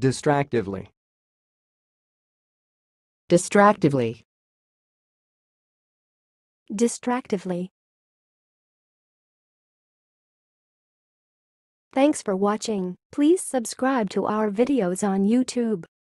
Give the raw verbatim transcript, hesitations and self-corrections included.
Distractively. Distractively. Distractively. Thanks for watching. Please subscribe to our videos on YouTube.